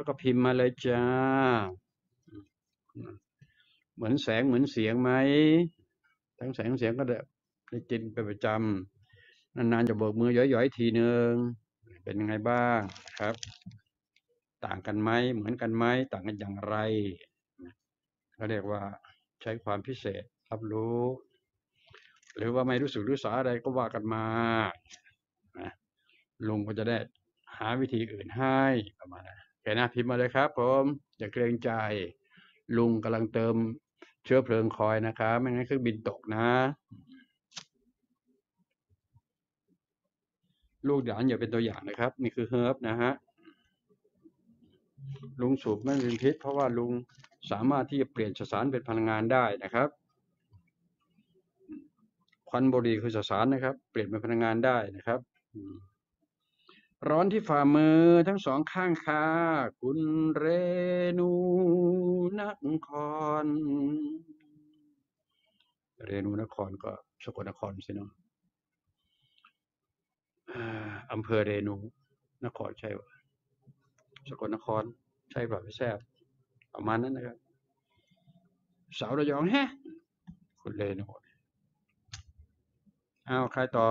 แล้วก็พิมพ์มาเลยจ้าเหมือนแสงเหมือนเสียงไหมทั้งแสงเสียงก็ได้กินเป็นประจำนานๆจะโบกมือหย่อยๆทีนึงเป็นยังไงบ้างครับต่างกันไหมเหมือนกันไหมต่างกันอย่างไรเขาเรียกว่าใช้ความพิเศษรับรู้หรือว่าไม่รู้สึกรู้สาอะไรก็ว่ากันมานะลุงก็จะได้หาวิธีอื่นให้ประมาณนั้นโอเคนะพิมพ์มาเลยครับผมอย่าเกรงใจลุงกำลังเติมเชื้อเพลิงคอยนะครับไม่งั้นเครื่องบินตกนะลูกหลานอย่าเป็นตัวอย่างนะครับนี่คือเฮิร์บนะฮะลุงสูบไม่เป็นพิษเพราะว่าลุงสามารถที่จะเปลี่ยนสสารเป็นพลังงานได้นะครับควันบุหรี่คือสสารนะครับเปลี่ยนเป็นพลังงานได้นะครับร้อนที่ฝ่ามือทั้งสองข้างค่ะคุณเรนูนครเรนูนครก็สกลนครสิเนาะอำเภอเรนูนครใช่ป่ะสกลนครใช่ป่ะพี่แซบประมาณนั้นนะครับสาวระยองแฮะคุณเรนูอ้าวใครต่อ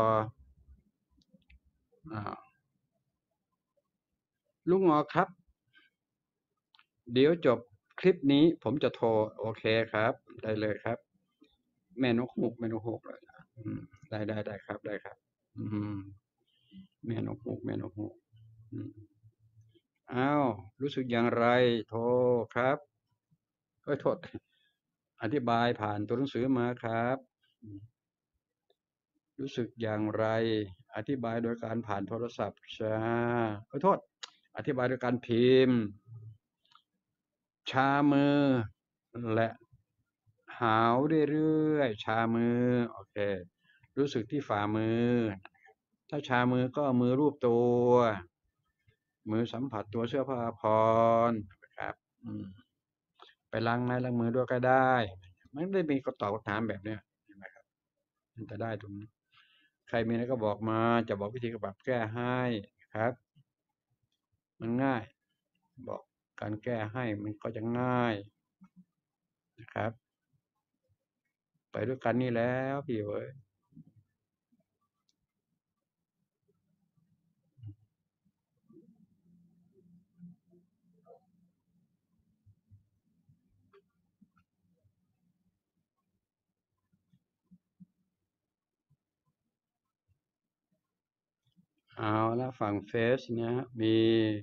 อ้าวลุงหมอครับเดี๋ยวจบคลิปนี้ผมจะโทรโอเคครับได้เลยครับแม่นกฮูกแม่นกฮูกเลยนะได้ครับได้ครับอืมแม่นกฮูกแม่นกฮูกอืมอ้าวรู้สึกอย่างไรโทรครับโทษอธิบายผ่านตัวหนังสือมาครับรู้สึกอย่างไรอธิบายโดยการผ่านโทรศัพท์จ้าโทษอธิบายโดยการพิมพ์ชามือและหาวเรื่อยๆชามือโอเครู้สึกที่ฝ่ามือถ้าชามือก็มือรูปตัวมือสัมผัสตัวเสื้อผ้าอาภรณ์นะครับไปล้างไม้ล้างมือด้วยก็ได้ไม่ได้มีก็ตอบคำถามแบบเนี้ยเห็นไหมครับมันจะได้ตรงนี้ใครมีอะไรก็บอกมาจะบอกวิธีปรับแก้ให้ครับมันง่ายบอกการแก้ให้มันก็จะง่ายนะครับไปด้วยกันนี่แล้วพี่เว้ยเอาละฝั่งเฟซเนี่ยมี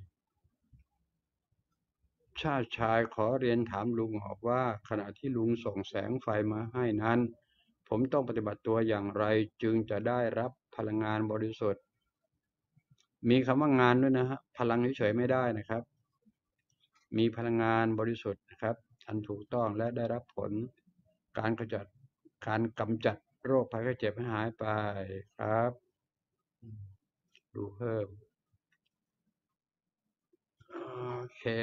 ชาติชายขอเรียนถามลุงหอกว่าขณะที่ลุงส่งแสงไฟมาให้นั้นผมต้องปฏิบัติตัวอย่างไรจึงจะได้รับพลังงานบริสุทธิ์มีคำว่างานด้วยนะฮะพลังเฉยๆไม่ได้นะครับมีพลังงานบริสุทธิ์นะครับอันถูกต้องและได้รับผลการกำจัดโรคภัยไข้เจ็บให้หายไปครับดูเพิ่มโอเค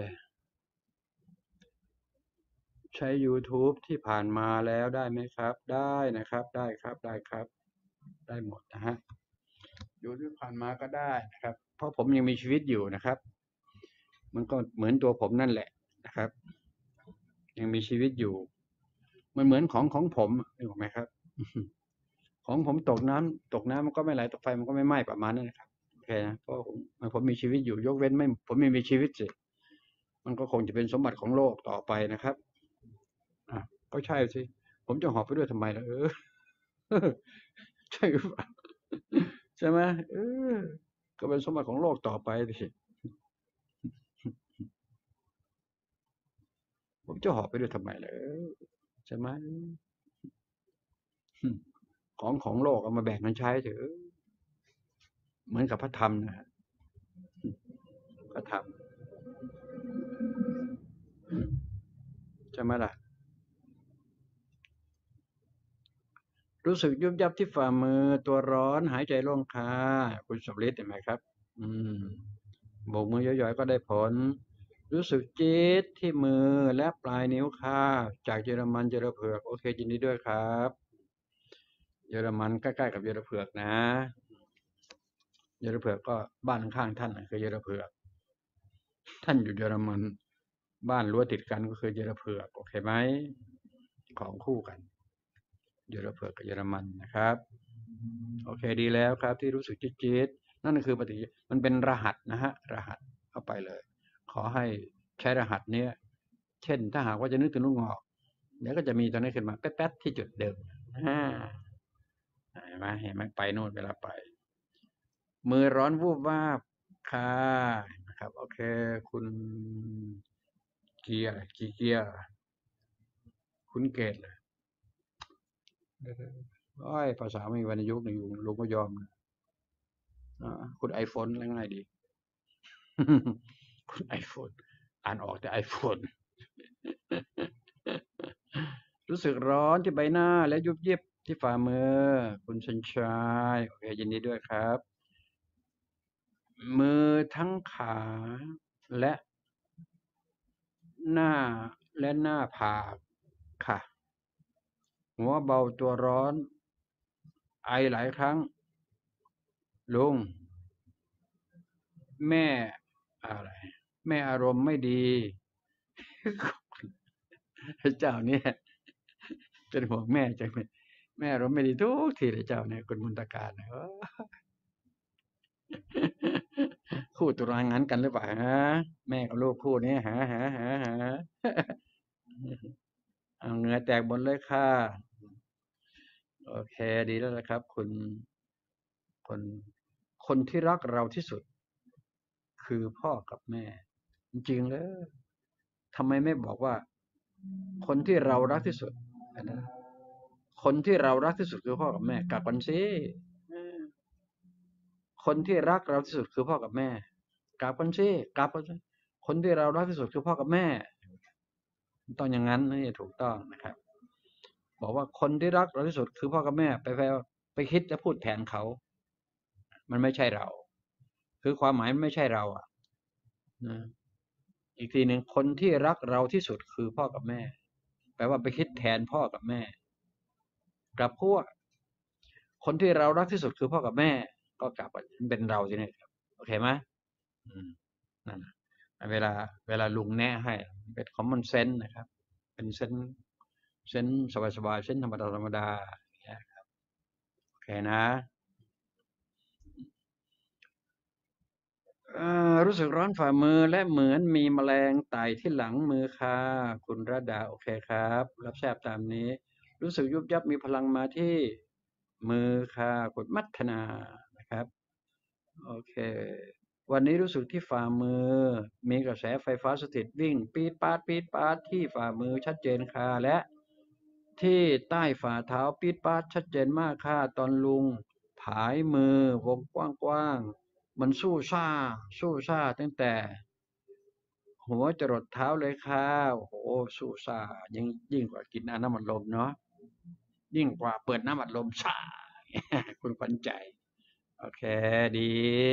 ใช้ YouTube ที่ผ่านมาแล้วได้ไหมครับได้นะครับได้ครับได้ครับได้หมดนะฮะดูที่ผ่านมาก็ได้นะครับเพราะผมยังมีชีวิตอยู่นะครับมันก็เหมือนตัวผมนั่นแหละนะครับยังมีชีวิตอยู่มันเหมือนของผมนึกออกไหมครับของผมตกน้ำมันก็ไม่ไหลตกไฟมันก็ไม่ไหม้ประมาณนั้นนะครับโอเคนะเพราะผมมีชีวิตอยู่ยกเว้นไม่ผมไม่มีชีวิตสิมันก็คงจะเป็นสมบัติของโลกต่อไปนะครับอ่ะก็ใช่สิผมจะหอบไปด้วยทำไมล่ะใช่หรือเปล่าใช่ไหมเออก็เป็นสมบัติของโลกต่อไปสิผมจะหอบไปด้วยทำไมล่ะใช่ไหมของโลกเอามาแบ่งกันใช้เถอะเหมือนกับพระธรรมนะพระธรรมใช่ไหมล่ะ รู้สึกยุบยับที่ฝ่ามือตัวร้อนหายใจโล่งคาคุณสมฤทธิ์เห็นไหมครับอืมโบกมือย่อยๆก็ได้ผลรู้สึกจี๊ดที่มือและปลายนิ้วค่ะจากเยอรมันเยอรเผือกโอเคยินดีด้วยครับเยอรมันใกล้ๆกับเยอรเผือกนะเยอรเผือกก็บ้านข้างๆท่านคือเยอรเผือกท่านอยู่เยอรมันบ้านรั้วติดกันก็คือเยอรเผือกโอเคไหมของคู่กันเยอรเผือกกับเยอรมันนะครับโอเคดีแล้วครับที่รู้สึกจี๊ดๆนั่นคือปฏิมันเป็นรหัสนะฮะรหัสเข้าไปเลยขอให้ใช้รหัสเนี้ยเช่นถ้าหากว่าจะนึกถึงลูกงอกเดี๋ยวก็จะมีตัวนี้ขึ้นมาแป๊ดๆที่จุดเดิมอ่าเห็นไหมไปโน่นเวลาไปมือร้อนวูบวาบค่ะนะครับโอเคคุณเกียร์คุณเกตเลยโอ้ยภาษาไม่มีวรรณยุกต์ในยุงลุงก็ยอมคุณไอโฟนง่ายดี คุณไอโฟนอ่านออกแต่ไอโฟนรู้สึกร้อนที่ใบหน้าและยุบยิบที่ฝ่ามือคุณชันชัยโอเคยินดีด้วยครับมือทั้งขาและหน้าและหน้าผากค่ะหัวเบาตัวร้อนไอหลายครั้งลุงแม่อะไรแม่อารมณ์ไม่ดีเจ้าเนี่ยเป็นห่วงแม่จังเลยแม่อารมณ์ไม่ดีทุกทีเลยเจ้าเนี่ยคุณมุนตการนะคู่ตุลางั้นกันหรือเปล่าฮะแม่กับลูกคู่นี้หาเอาเหงื่อแตกหมดเลยค่ะโอเคดีแล้วนะครับคุณคนคนที่รักเราที่สุดคือพ่อกับแม่จริงๆแล้วทำไมไม่บอกว่าคนที่เรารักที่สุดนะคนที่เรารักที่สุดคือพ่อกับแม่กลับกันสิคนที่รักเราที่สุดคือพ่อกับแม่กลับกันสิกลับกันสิคนที่เรารักที่สุดคือพ่อกับแม่ต้องอย่างนั้นนี่ถูกต้องนะครับ บอกว่าคนที่รักเราที่สุดคือพ่อกับแม่ไปคิดจะพูดแทนเขา มันไม่ใช่เรา คือความหมายมันไม่ใช่เราอ่ะนะอีกทีหนึ่งคนที่รักเราที่สุดคือพ่อกับแม่แปลว่าไปคิดแทนพ่อกับแม่กลับพวกคนที่เรารักที่สุดคือพ่อกับแม่ก็กลับเป็นเราทีนี้ครับโอเคไหมอืมนั่นน่ะเวลาเวลาลุงแนะให้เป็น common sense นะครับเป็นเซนส์สบายๆเซนส์ธรรมดาอย่างเงี้ยโอเคนะ รู้สึกร้อนฝ่ามือและเหมือนมีแมลงไต่ที่หลังมือค่ะคุณระดาโอเคครับรับทราบตามนี้รู้สึกยุบยับมีพลังมาที่มือค่ะคุณมัทนานะครับโอเควันนี้รู้สึกที่ฝ่ามือมีกระแสไฟฟ้าสถิตวิ่งปี๊ดปาดที่ฝ่ามือชัดเจนค่ะและที่ใต้ฝ่าเท้าปี๊ดปาดชัดเจนมากค่ะตอนลุงผายมือวงกว้างๆ มันสู้ซ่าตั้งแต่หัวจรดเท้าเลยค่ะโอ้โหสู้ซ่ายิ่งกว่ากินน้ำอัดลมเนาะยิ่งกว่าเปิดน้ำอัดลมซ่าคุณขวัญใจโอเคดี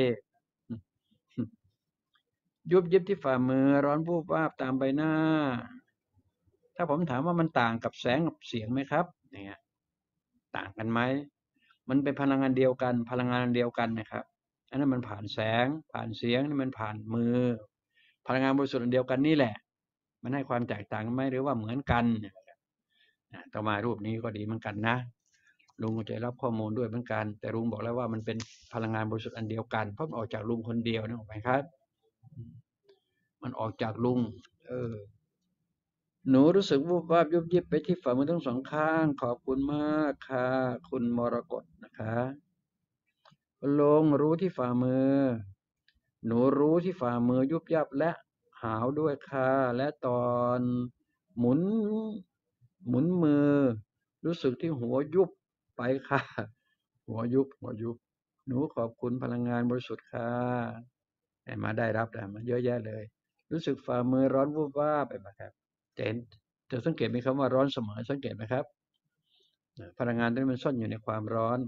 ยุบยิบที่ฝ่ามือร้อนวูบวาบตามใบหน้าถ้าผมถามว่ามันต่างกับแสงกับเสียงไหมครับเนี่ยต่างกันไหมมันเป็นพลังงานเดียวกันพลังงานเดียวกันนะครับอันนั้นมันผ่านแสงผ่านเสียงนี่มันผ่านมือพลังงานบริสุทธิ์อันเดียวกันนี่แหละ มันให้ความแตกต่างกันไหมหรือว่าเหมือนกันต่อมารูปนี้ก็ดีเหมือนกันนะลุงก็จะรับข้อมูลด้วยเหมือนกันแต่ลุงบอกแล้วว่ามันเป็นพลังงานบริสุทธิ์อันเดียวกันเพราะมันออกจากลุงคนเดียวนะออกไปครับมันออกจากลุงเออหนูรู้สึกวูบวาบยุบยิบไปที่ฝ่ามือทั้งสองข้างขอบคุณมากค่ะคุณมรกตนะคะลงรู้ที่ฝ่ามือหนูรู้ที่ฝ่ามือยุบยับและหาวด้วยค่ะและตอนหมุนหมุนมือรู้สึกที่หัวยุบไปค่ะหัวยุบหนูขอบคุณพลังงานบริสุทธิ์ค่ะให้มาได้รับแต่มาเยอะแยะเลยรู้สึกฝ่ามือร้อนวูบวาบไปไหมครับจะสังเกตไหมครับว่าร้อนเสมอสังเกตไหมครับพลังงานที่มันซ่อนอยู่ในความร้อน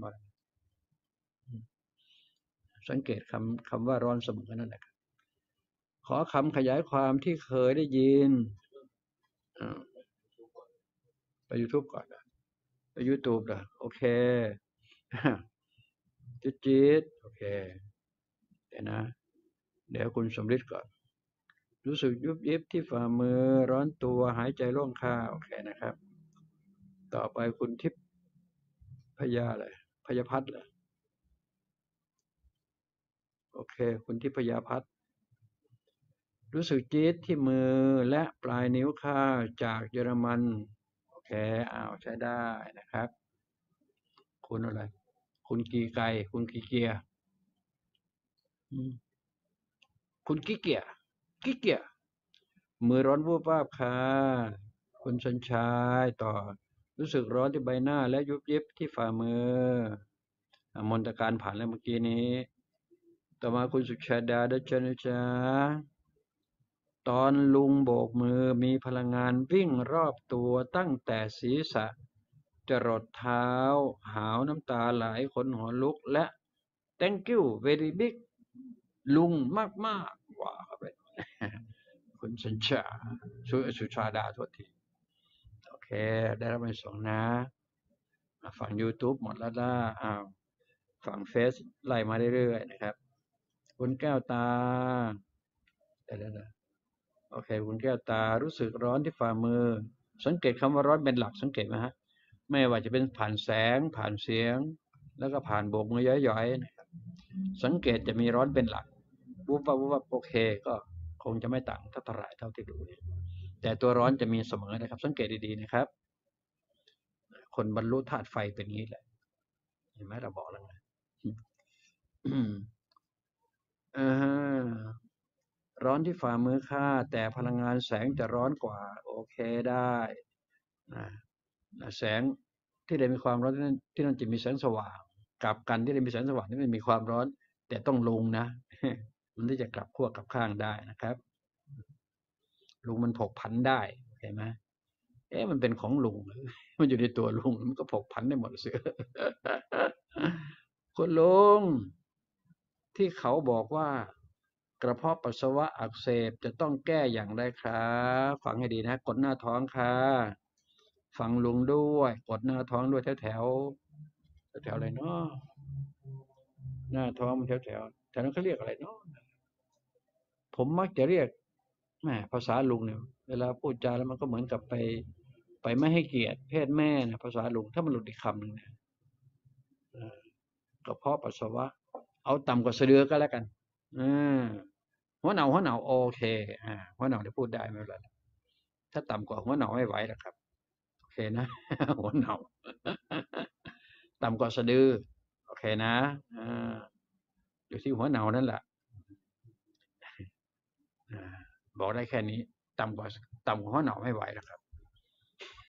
สังเกตคำว่าร้อนเสมอนั่นแหละขอคำขยายความที่เคยได้ยินไป YouTube ก่อนไป YouTube นะโอเคจี๊ดโอเคเดี๋ยวนะเดี๋ยวคุณสมฤทธิ์ก่อนรู้สึกยุบยิบที่ฝ่ามือร้อนตัวหายใจโล่งคาโอเคนะครับ ต่อไปคุณทิพย์พยาเลยพยาพัฒน์เลยโอเคคุณทิพยาพัฒน์รู้สึกจี๊ดที่มือและปลายนิ้วข้างจากเยอรมันโอเคใช้ได้นะครับคุณอะไรคุณกีไกคุณกีเกียอืมคุณกีเกียกีเกียมือร้อนวูบวาบค่ะคุณชันชายต่อรู้สึกร้อนที่ใบหน้าและยุบยิบที่ฝ่ามือมนตการผ่านแล้วเมื่อกี้นี้ต่อมาคุณสุชาดาดัชนะจ๊ะตอนลุงโบกมือมีพลังงานวิ่งรอบตัวตั้งแต่ศีรษะจรดเท้าหาวน้ำตาไหลขนหัวลุกและ thank you very big ลุงมากๆว่าเข้าไปคุณสัญชาสุชาดาโทษทีโอเคได้รับไปสองนะฝั่ง YouTube หมดแล้วล่ะฝั่งเฟซไล่มาเรื่อยๆนะครับคุณแก้วตาเดี๋ยวโอเคคุณแก้วตารู้สึกร้อนที่ฝ่ามือสังเกตคำว่าร้อนเป็นหลักสังเกตไหมฮะไม่ว่าจะเป็นผ่านแสงผ่านเสียงแล้วก็ผ่านโบกมือย้อยๆนะครับสังเกตจะมีร้อนเป็นหลักวูบวับวูบวับโอเคก็คงจะไม่ต่างเท่าไหร่เท่าที่ดูเนี่ยแต่ตัวร้อนจะมีเสมอนะครับสังเกตดีๆนะครับคนบรรลุธาตุไฟเป็นงี้แหละเห็นไหมเราบอกแล้วไงอ่าร้อนที่ฝ่ามือค่ะแต่พลังงานแสงจะร้อนกว่าโอเคได้นะแสงที่ได้มีความร้อนที่นั่นจะมีแสงสว่างกลับกันที่ได้มีแสงสว่างที่ไม่มีความร้อนแต่ต้องลงนะมันที่จะกลับขั้วกลับข้างได้นะครับลุงมันผกผันได้เห็นไหมมันเป็นของลุงมันอยู่ในตัวลุงมันก็ผกผันได้หมดเสือคุณลุงที่เขาบอกว่ากระเพาะปัสสาวะอักเสบจะต้องแก้อย่างไรครับฟังให้ดีนะกดหน้าท้องค่ะฟังลุงด้วยกดหน้าท้องด้วยแถวอะไรเนาะหน้าท้องมันแถวนั้นเขาเรียกอะไรเนาะผมมักจะเรียกแม่ภาษาลุงเนี่ยเวลาพูดจาแล้วมันก็เหมือนกับไปไม่ให้เกียรติเพศแม่นะภาษาลุงถ้ามันหลุดอีกคำหนึ่งเนี่ยกระเพาะปัสสาวะเอาต่ำกว่าสะดือก็แล้วกันอ่าหัวเหนาโอเคหัวเหนาได้พูดได้ไม่เป็นไรถ้าต่ำกว่าหัวเหนาไม่ไหวแล้วครับโอเคนะหัวเหนาต่ำกว่าสะดือโอเคนะอ่าอยู่ที่หัวเหนานั่นแหละบอกได้แค่นี้ต่ำกว่าต่ำกว่าหัวเหนาไม่ไหวแล้วครับ